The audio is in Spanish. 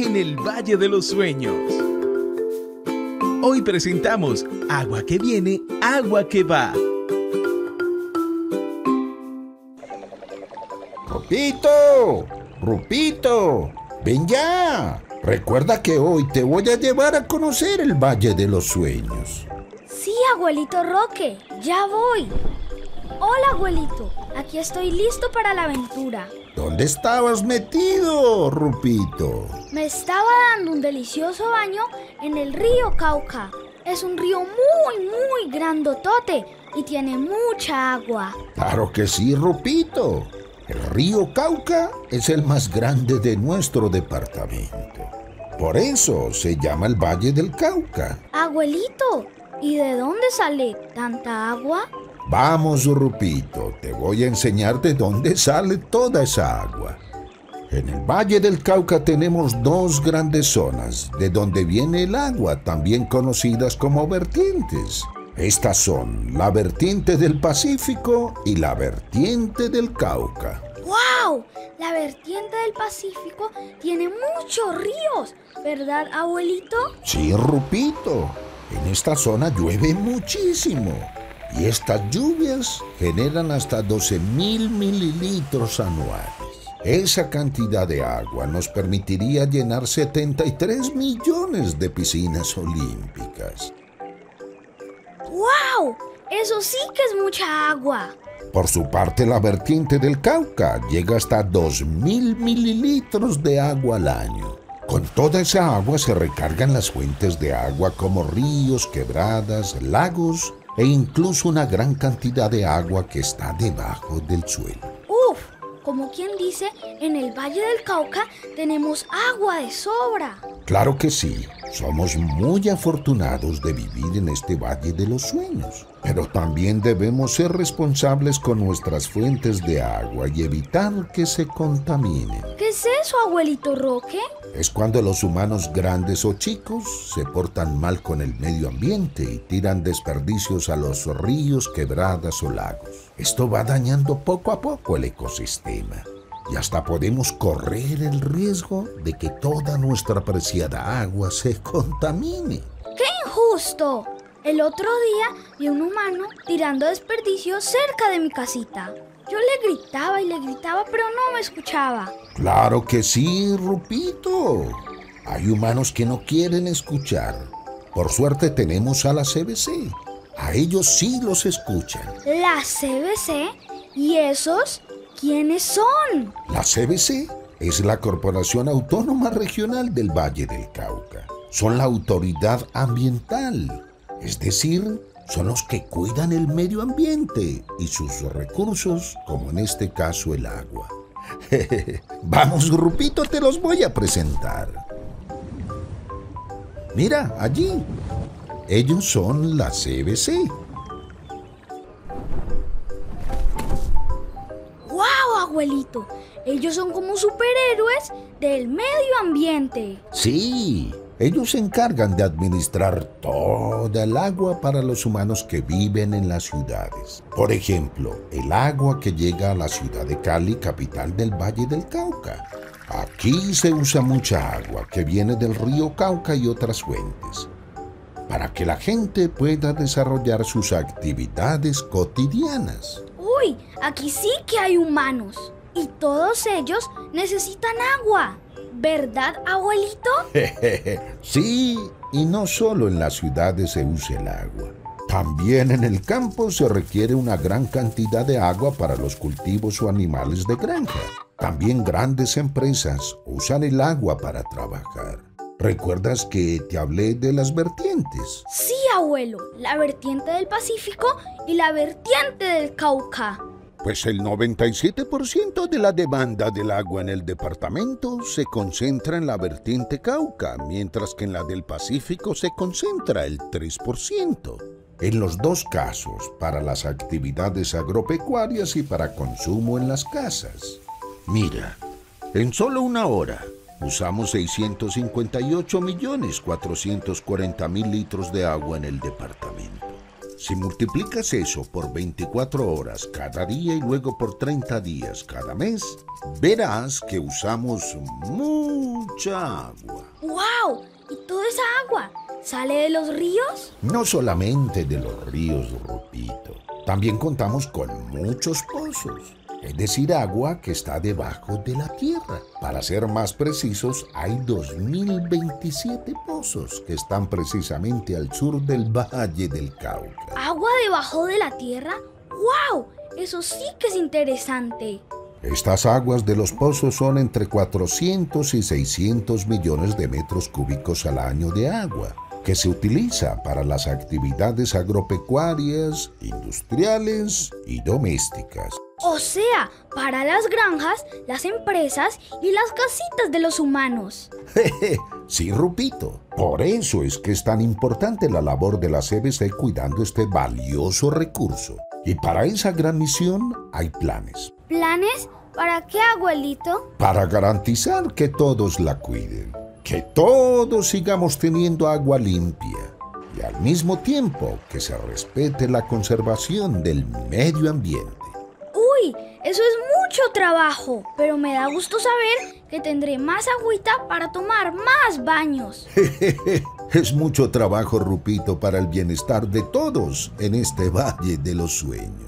en el Valle de los Sueños. Hoy presentamos Agua que viene, agua que va. ¡Rupito! ¡Rupito! ¡Ven ya! Recuerda que hoy te voy a llevar a conocer el Valle de los Sueños. Sí, abuelito Roque, ya voy. Hola, abuelito. Aquí estoy listo para la aventura. ¿Dónde estabas metido, Rupito? Me estaba dando un delicioso baño en el río Cauca. Es un río muy grandotote y tiene mucha agua. Claro que sí, Rupito. El río Cauca es el más grande de nuestro departamento. Por eso se llama el Valle del Cauca. Abuelito, ¿y de dónde sale tanta agua? Vamos, Rupito, te voy a enseñar de dónde sale toda esa agua. En el Valle del Cauca tenemos dos grandes zonas de donde viene el agua, también conocidas como vertientes. Estas son la vertiente del Pacífico y la vertiente del Cauca. ¡Wow! La vertiente del Pacífico tiene muchos ríos, ¿verdad, abuelito? Sí, Rupito, en esta zona llueve muchísimo. Y estas lluvias generan hasta 12.000 mililitros anuales. Esa cantidad de agua nos permitiría llenar 73 millones de piscinas olímpicas. ¡Wow! Eso sí que es mucha agua. Por su parte, la vertiente del Cauca llega hasta 2.000 mililitros de agua al año. Con toda esa agua se recargan las fuentes de agua como ríos, quebradas, lagos e incluso una gran cantidad de agua que está debajo del suelo. ¡Uf! Como quien dice, en el Valle del Cauca tenemos agua de sobra. Claro que sí, somos muy afortunados de vivir en este Valle de los Sueños. Pero también debemos ser responsables con nuestras fuentes de agua y evitar que se contaminen. ¿Qué es eso, abuelito Roque? Es cuando los humanos grandes o chicos se portan mal con el medio ambiente y tiran desperdicios a los ríos, quebradas o lagos. Esto va dañando poco a poco el ecosistema y hasta podemos correr el riesgo de que toda nuestra preciada agua se contamine. ¡Qué injusto! El otro día vi un humano tirando desperdicios cerca de mi casita. Yo le gritaba y le gritaba, pero no me escuchaba. ¡Claro que sí, Rupito! Hay humanos que no quieren escuchar. Por suerte tenemos a la CBC. A ellos sí los escuchan. ¿La CBC? ¿Y esos quiénes son? La CBC es la Corporación Autónoma Regional del Valle del Cauca. Son la autoridad ambiental. Es decir, son los que cuidan el medio ambiente y sus recursos, como en este caso el agua. Vamos, Rupito, te los voy a presentar. Mira, allí. Ellos son la CBC. ¡Guau, abuelito! Ellos son como superhéroes del medio ambiente. Sí. Ellos se encargan de administrar toda el agua para los humanos que viven en las ciudades. Por ejemplo, el agua que llega a la ciudad de Cali, capital del Valle del Cauca. Aquí se usa mucha agua que viene del río Cauca y otras fuentes, para que la gente pueda desarrollar sus actividades cotidianas. ¡Uy! Aquí sí que hay humanos. Y todos ellos necesitan agua. ¿Verdad, abuelito? Sí, y no solo en las ciudades se usa el agua. También en el campo se requiere una gran cantidad de agua para los cultivos o animales de granja. También grandes empresas usan el agua para trabajar. ¿Recuerdas que te hablé de las vertientes? Sí, abuelo. La vertiente del Pacífico y la vertiente del Cauca. Pues el 97% de la demanda del agua en el departamento se concentra en la vertiente Cauca, mientras que en la del Pacífico se concentra el 3%. En los dos casos, para las actividades agropecuarias y para consumo en las casas. Mira, en solo una hora usamos 658.440.000 litros de agua en el departamento. Si multiplicas eso por 24 horas cada día y luego por 30 días cada mes, verás que usamos mucha agua. ¡Wow! ¿Y toda esa agua sale de los ríos? No solamente de los ríos, Rupito. También contamos con muchos pozos. Es decir, agua que está debajo de la tierra. Para ser más precisos, hay 2027 pozos que están precisamente al sur del Valle del Cauca. ¿Agua debajo de la tierra? ¡Wow! Eso sí que es interesante. Estas aguas de los pozos son entre 400 y 600 millones de metros cúbicos al año de agua, que se utiliza para las actividades agropecuarias, industriales y domésticas. O sea, para las granjas, las empresas y las casitas de los humanos. Sí, Rupito. Por eso es que es tan importante la labor de la CBC cuidando este valioso recurso. Y para esa gran misión hay planes. ¿Planes? ¿Para qué, abuelito? Para garantizar que todos la cuiden. Que todos sigamos teniendo agua limpia. Y al mismo tiempo que se respete la conservación del medio ambiente. ¡Uy! Eso es mucho trabajo, pero me da gusto saber que tendré más agüita para tomar más baños. Es mucho trabajo, Rupito, para el bienestar de todos en este Valle de los Sueños.